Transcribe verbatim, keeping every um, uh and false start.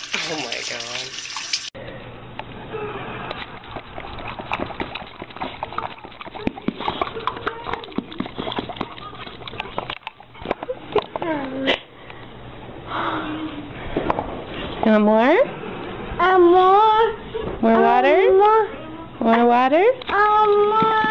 Oh my god. You want more? Uh, more. More water? Uh, more. Want water? Uh, more.